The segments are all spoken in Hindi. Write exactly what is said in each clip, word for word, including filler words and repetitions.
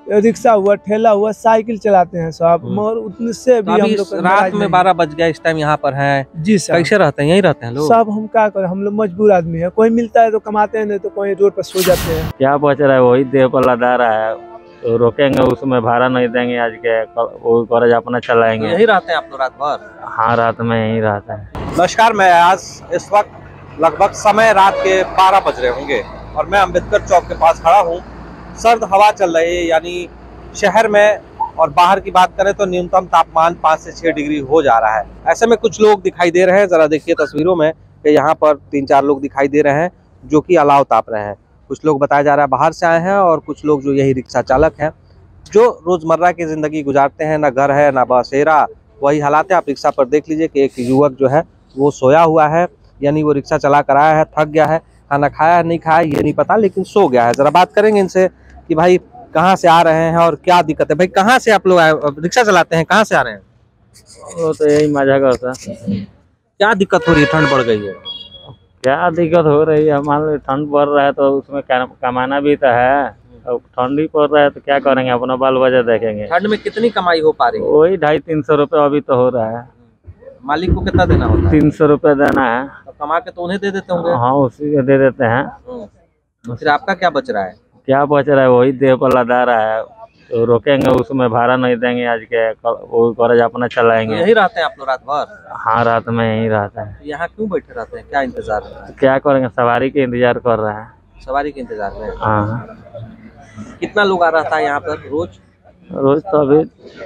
रिक्शा हुआ, ठेला हुआ, साइकिल चलाते हैं सब, मगर उतने से भी हम लोग रात में बारह बज गया, इस टाइम यहाँ पर है जी सर। कैसे रहते हैं? यहीं रहते हैं लोग सब। हम क्या करें, हम लोग मजबूर आदमी है, कोई मिलता है तो कमाते हैं, नहीं तो कोई रोड पर सो जाते हैं। क्या बच रहा है वही देह पर लदा रहा है, तो रोकेंगे उसमें भाड़ा नहीं देंगे आज के, वो गरज अपना चलाएंगे। यहीं रहते हैं आप लोग रात भर? हाँ, रात में यहीं रहते हैं। नमस्कार, मैं आज इस वक्त लगभग समय रात के बारह बज रहे होंगे और मैं अम्बेडकर चौक के पास खड़ा हूँ। सर्द हवा चल रही है, यानी शहर में और बाहर की बात करें तो न्यूनतम तापमान पाँच से छः डिग्री हो जा रहा है। ऐसे में कुछ लोग दिखाई दे रहे हैं, जरा देखिए तस्वीरों में कि यहाँ पर तीन चार लोग दिखाई दे रहे हैं जो कि अलाव ताप रहे हैं। कुछ लोग बताया जा रहा है बाहर से आए हैं और कुछ लोग जो यही रिक्शा चालक हैं जो रोजमर्रा की जिंदगी गुजारते हैं, ना घर है ना बसेरा, वही हालात है। आप रिक्शा पर देख लीजिए कि एक युवक जो है वो सोया हुआ है, यानी वो रिक्शा चला कर आया है, थक गया है, खाना खाया नहीं खाया ये नहीं पता, लेकिन सो गया है। जरा बात करेंगे इनसे कि भाई कहाँ से आ रहे हैं और क्या दिक्कत है। भाई कहाँ से आप लोग आए, रिक्शा चलाते हैं, कहाँ से आ रहे हैं? वो तो यही मजा करता है। क्या दिक्कत हो रही है? ठंड बढ़ गई है। क्या दिक्कत हो रही है, मान लो ठंड पड़ रहा है तो उसमें कमाना भी तो है, अब ठंडी पड़ रहा है तो क्या करेंगे, अपना बाल बच्चा देखेंगे। ठंड में कितनी कमाई हो पा रही है? वही ढाई तीन सौ रुपये अभी तो हो रहा है। मालिक को कितना देना होता है? तीन सौ रुपये देना है। तो कमा के तो उन्हें दे देते होंगे। हाँ, उसी को दे देते हैं। फिर आपका क्या बच रहा है? क्या बच रहा है वही देह पर लदा रहा है, तो रोकेंगे उसमें भाड़ा नहीं देंगे आज के, वो गरज अपना चलाएंगे। यहीं रहते हैं आप लोग रात भर? हाँ, रात में यहीं रहते हैं। यहाँ क्यों बैठे रहते हैं, क्या इंतजार है? क्या करेंगे, सवारी के इंतजार कर रहे हैं। सवारी के इंतजार में? हाँ। कितना लोग आ रहा था यहाँ पर रोज? रोज तो अभी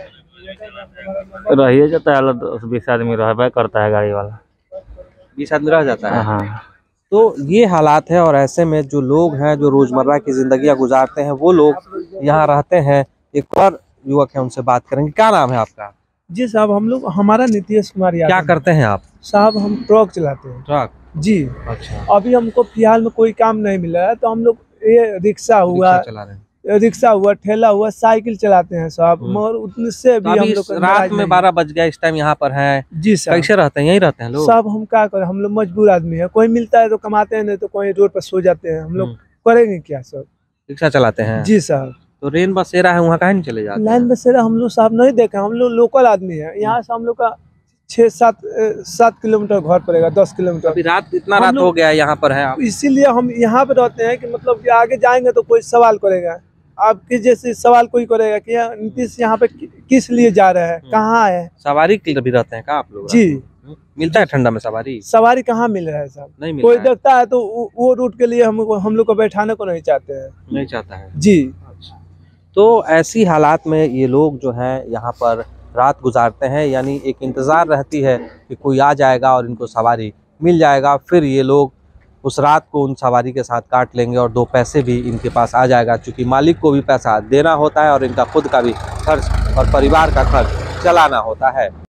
रहिए जाता है, दस बीस आदमी रह करता है गाड़ी वाला, बीस आदमी रह जाता है। हाँ। तो ये हालात है और ऐसे में जो लोग हैं जो रोजमर्रा की जिंदगी गुजारते हैं वो लोग यहाँ रहते हैं। एक और युवक है, उनसे बात करेंगे। क्या नाम है आपका? जी साहब, हम लोग, हमारा नीतीश कुमार यादव। क्या करते हैं आप? साहब हम ट्रक चलाते हैं। ट्रक? जी। अच्छा। अभी हमको फिलहाल में कोई काम नहीं मिला है तो हम लोग ये रिक्शा हुआ, रिक्शा चला रहे हैं, रिक्शा हुआ, ठेला हुआ, साइकिल चलाते हैं सब, मगर उतने से भी तो हम लोग रात में बारह बज गया, इस टाइम यहाँ पर है जी सर। कैसे रहते हैं? यहीं रहते हैं लोग सब। हम क्या करें, हम लोग मजबूर आदमी है, कोई मिलता है तो कमाते हैं, नहीं तो कोई रोड पर सो जाते हैं। हम लोग करेंगे क्या सर? रिक्शा चलाते हैं जी सर। तो रेन बसेरा है वहाँ कहीं नहीं चले जाते? लाइन बसेरा हम लोग साहब नहीं देखे, हम लोग लोकल आदमी है। यहाँ से हम लोग का छः सात सात किलोमीटर घर पड़ेगा, दस किलोमीटर। अभी रात इतना रात हो गया यहाँ पर है आप? इसीलिए हम यहाँ पे रहते हैं कि मतलब कि आगे जाएंगे तो कोई सवाल करेगा, आपके जैसे सवाल कोई करेगा कि नीतीश यहाँ पे किस लिए जा रहे हैं, कहाँ है। सवारी के लिए भी रहते हैं क्या आप लोग? जी। मिलता है ठंडा में सवारी? सवारी कहाँ मिल रहा है साहब? नहीं मिल कोई रहा है। देखता है तो वो रूट के लिए हम हम लोग को बैठाने को नहीं चाहते हैं। नहीं चाहता है जी। तो ऐसी हालात में ये लोग जो हैं यहाँ पर रात गुजारते हैं, यानी एक इंतज़ार रहती है कि कोई आ जाएगा और इनको सवारी मिल जाएगा, फिर ये लोग उस रात को उन सवारी के साथ काट लेंगे और दो पैसे भी इनके पास आ जाएगा, क्योंकि मालिक को भी पैसा देना होता है और इनका खुद का भी खर्च और परिवार का खर्च चलाना होता है।